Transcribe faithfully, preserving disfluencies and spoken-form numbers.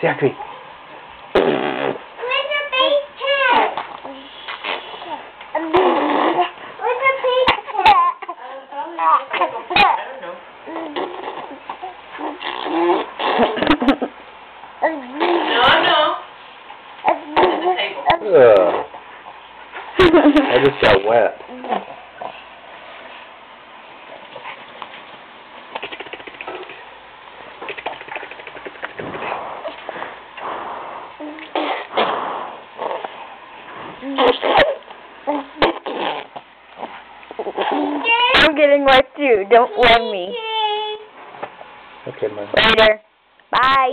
Say after me. Where's the big cat? Where's the big cat? I don't know. Ugh. I just got wet. I'm getting wet too. Don't blame me. Okay, man. Later. Bye.